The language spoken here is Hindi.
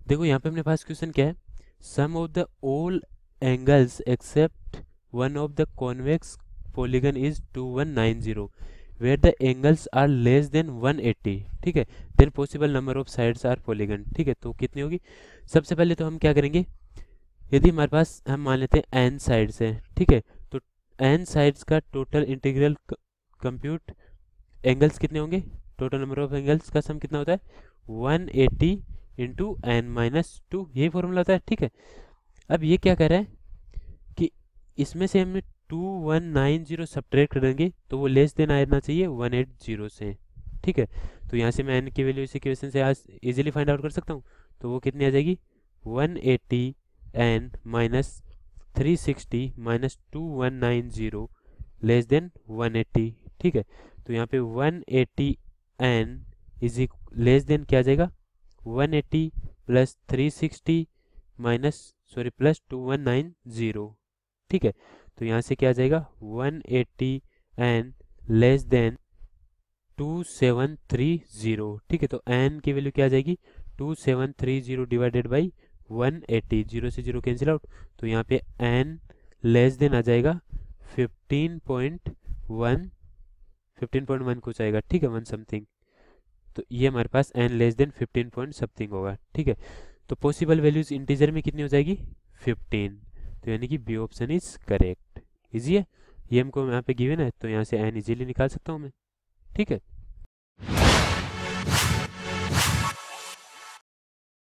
देखो यहाँ पे अपने पास क्वेश्चन क्या है, sum of the all angles except one of the convex polygon is 2190 where the angles are less than 180, ठीक है, then possible number of sides are polygon, ठीक है। तो कितनी होगी, सबसे पहले तो हम क्या करेंगे, यदि हमारे पास हम मान लेते हैं n साइड्स हैं, ठीक है, तो n साइड्स का टोटल इंटीग्रल कंप्यूट एंगल्स कितने होंगे, टोटल नंबर ऑफ एंगल्स का सम कितना होता है 180 इंटू एन माइनस टू, यही फॉर्मूला होता है, ठीक है। अब ये क्या कर रहा है कि इसमें से हमने 2190 सब्ट्रैक्ट करेंगे तो वो लेस देन आना चाहिए 180 से, ठीक है। तो यहाँ से मैं n की वैल्यू इस इक्वेशन से आज इजीली फाइंड आउट कर सकता हूँ, तो वो कितनी आ जाएगी 180 n minus 360 minus 2190 less than 180, ठीक है। तो यहाँ पे 180 n इज लेस देन क्या आ जाएगा 180 प्लस 360 माइनस सॉरी प्लस 2190, ठीक है। तो यहाँ से क्या आ जाएगा 180 n लेस देन 2730, ठीक है। तो n की वैल्यू क्या आ जाएगी 2730 डिवाइडेड बाई 180, जीरो से जीरो कैंसिल आउट, तो यहाँ पे n लेस देन आ जाएगा 15.1, 15.1 कुछ आएगा, ठीक है, 1 समथिंग। तो ये हमारे पास n less than 15 point something होगा, ठीक है। तो पॉसिबल वैल्यूज इंटीजर में कितनी हो जाएगी 15, तो यानी कि B option is correct. Easy है, ये हमको यहाँ पे गिवन है तो यहाँ से n इजीली निकाल सकता हूँ मैं, ठीक है।